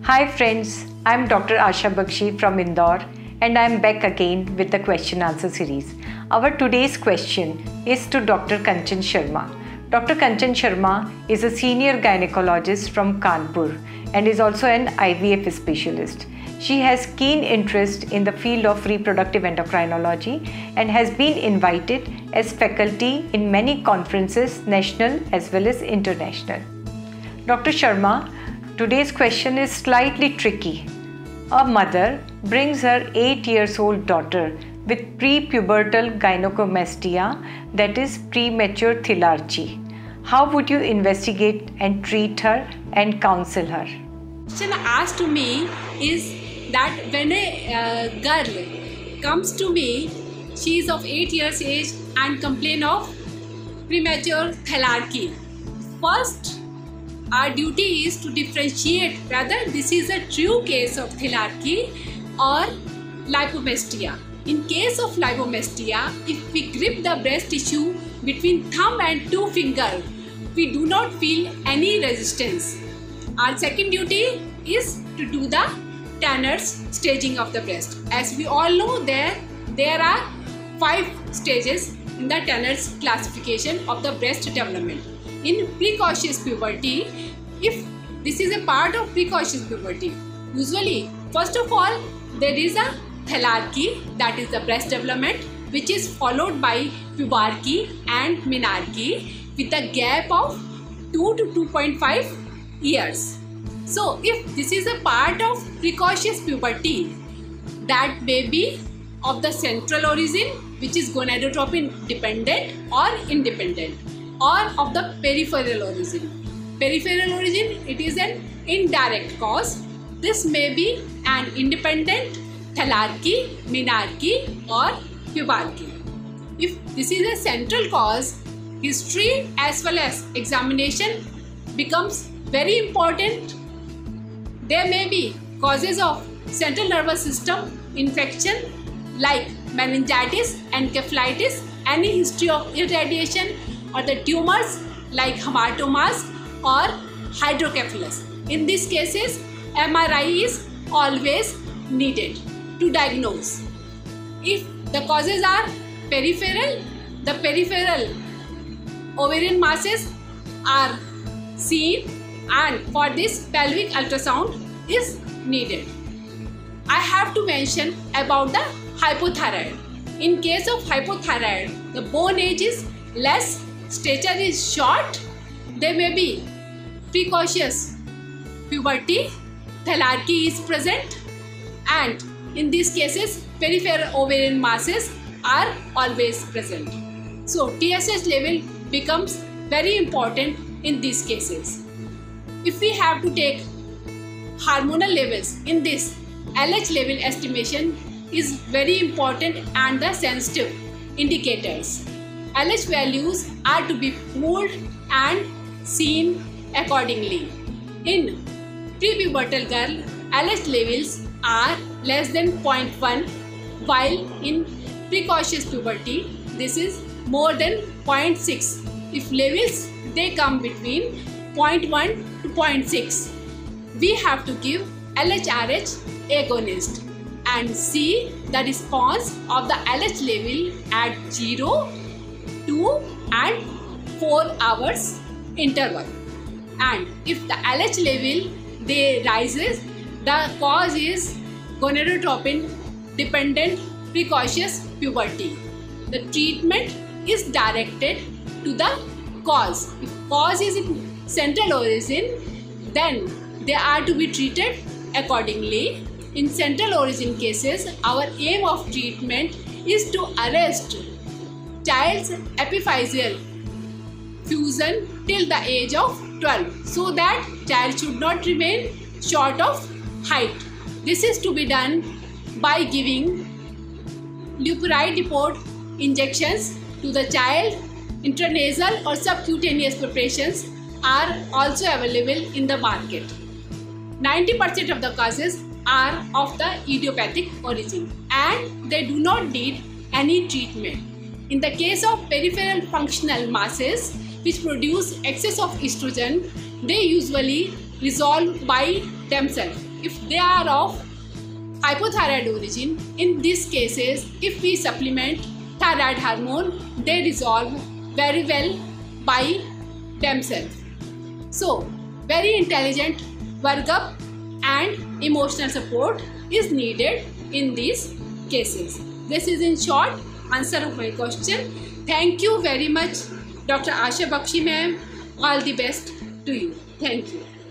Hi friends, I'm Dr. Asha Bakshi from Indore and I'm back again with the question answer series. Our today's question is to Dr. Kanchan Sharma. Dr. Kanchan Sharma is a senior gynecologist from Kanpur and is also an IVF specialist. She has keen interest in the field of reproductive endocrinology and has been invited as faculty in many conferences, national as well as international. Dr. Sharma, today's question is slightly tricky. A mother brings her 8-year-old daughter with prepubertal gynecomastia, that is premature thelarchy. How would you investigate and treat her and counsel her? The question asked to me is that when a girl comes to me, she is of 8 years age and complain of premature thelarchy. First, our duty is to differentiate whether this is a true case of thelarchy or lipomastia. In case of lipomastia, if we grip the breast tissue between thumb and two fingers, we do not feel any resistance. Our second duty is to do the Tanner's staging of the breast. As we all know, there are 5 stages in the Tanner's classification of the breast development. In precocious puberty, if this is a part of precocious puberty, usually first of all there is a thelarchy, that is the breast development, which is followed by pubarchy and menarche with a gap of 2 to 2.5 years. So if this is a part of precocious puberty, that may be of the central origin, which is gonadotropin dependent or independent, or of the peripheral origin. Peripheral origin, it is an indirect cause. This may be an independent thelarchy, menarche or pubarchy. If this is a central cause, history as well as examination becomes very important. There may be causes of central nervous system infection like meningitis, encephalitis, any history of irradiation, or the tumors like hematomas or hydrocephalus. In these cases, MRI is always needed to diagnose. If the causes are peripheral, the peripheral ovarian masses are seen, and for this pelvic ultrasound is needed. I have to mention about the hypothyroid. In case of hypothyroid, the bone age is less, stature is short, there may be precocious puberty, thelarchy is present, and in these cases peripheral ovarian masses are always present. So TSH level becomes very important in these cases. If we have to take hormonal levels, in this LH level estimation is very important and the sensitive indicators. LH values are to be pooled and seen accordingly. In prepubertal girl, LH levels are less than 0.1, while in precocious puberty this is more than 0.6. If levels they come between 0.1 to 0.6, we have to give LHRH agonist and see the response of the LH level at 0, 2 and 4 hours interval. And if the LH level they rises, the cause is gonadotropin dependent precocious puberty. The treatment is directed to the cause. If cause is in central origin, then they are to be treated accordingly. In central origin cases, our aim of treatment is to arrest child's epiphyseal fusion till the age of 12, so that child should not remain short of height. This is to be done by giving leupride depot injections to the child. Intranasal or subcutaneous preparations are also available in the market. 90% of the causes are of the idiopathic origin and they do not need any treatment. In the case of peripheral functional masses which produce excess of estrogen, they usually resolve by themselves. if they are of hypothyroid origin, in these cases, if we supplement thyroid hormone, they resolve very well by themselves. So, very intelligent workup and emotional support is needed in these cases. This is in short answer of my question. Thank you very much, Dr. Asha Bakshi ma'am. All the best to you. Thank you.